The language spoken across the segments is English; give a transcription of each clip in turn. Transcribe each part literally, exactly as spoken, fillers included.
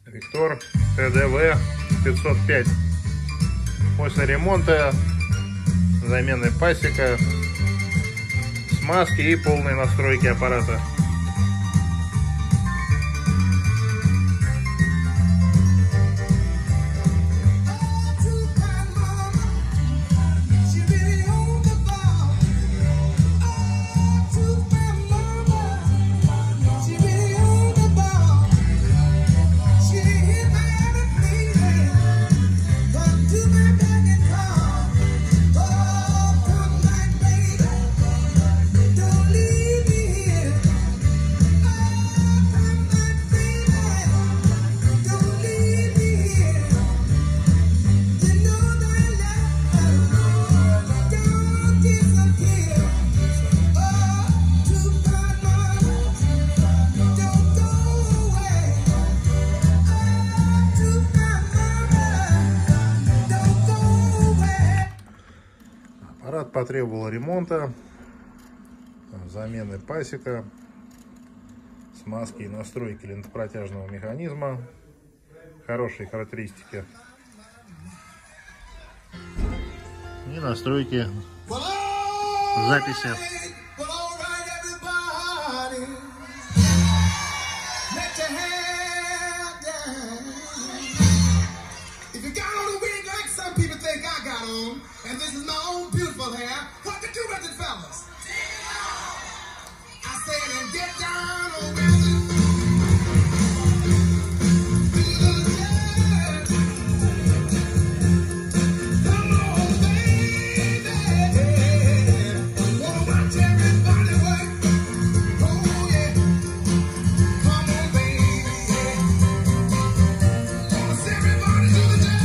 Виктор тэ дэ вэ пятьсот пять. После ремонта, замены пасека, смазки и полной настройки аппарата. Аппарат потребовал ремонта, замены пасека, смазки и настройки лентопротяжного механизма. Хорошие характеристики. И настройки записи. And this is my own beautiful hair. What did you with it, fellas? I said, and get down on business. Come on, baby. Wanna watch everybody work. Oh, yeah. Come on, baby. Wanna see everybody do the job.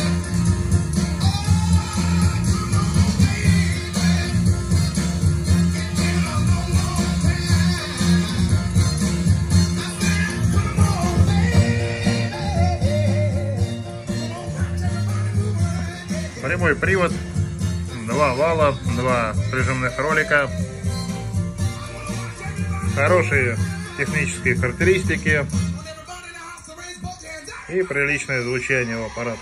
Прямой привод, два вала, два прижимных ролика, хорошие технические характеристики и приличное звучание у аппарата.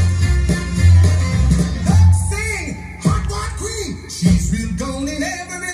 She's real golden every